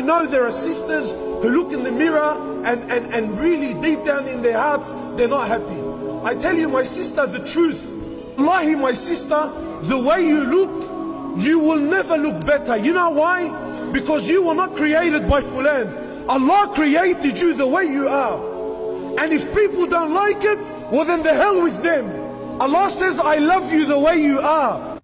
know there are sisters who look in the mirror and really deep down in their hearts, they're not happy. I tell you, my sister, the truth. Wallahi, my sister, the way you look, you will never look better. You know why? Because you were not created by Fulan. Allah created you the way you are. And if people don't like it, well then the hell with them. Allah says, I love you the way you are.